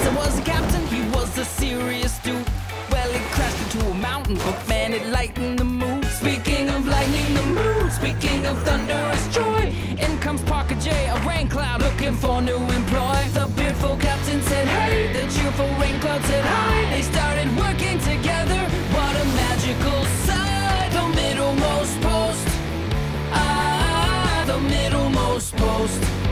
There was a captain, he was a serious dude. Well, he crashed into a mountain, but man, it lightened the mood. Speaking of lightening the mood, speaking of thunderous joy, in comes Parker J, a rain cloud looking for new employ. The beardful captain said hey, the cheerful rain cloud said hi. They started working together, what a magical sight. The Middlemost Post, ah, the Middlemost Post.